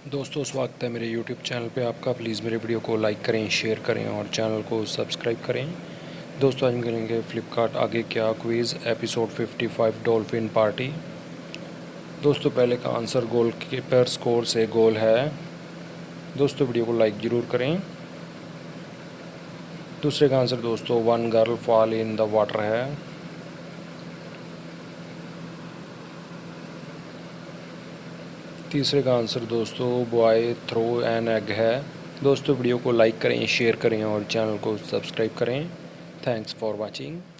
दोस्तों स्वागत है मेरे YouTube चैनल पे आपका। प्लीज़ मेरे वीडियो को लाइक करें, शेयर करें और चैनल को सब्सक्राइब करें। दोस्तों आज हम खेलेंगे फ्लिपकार्ट आगे क्या क्विज़ एपिसोड 55 डॉल्फिन पार्टी। दोस्तों पहले का आंसर गोल कीपर स्कोर से गोल है। दोस्तों वीडियो को लाइक ज़रूर करें। दूसरे का आंसर दोस्तों one girl fall in the water है। तीसरे का आंसर दोस्तों बॉय थ्रो एन एग है। दोस्तों वीडियो को लाइक करें, शेयर करें और चैनल को सब्सक्राइब करें। Thanks for watching.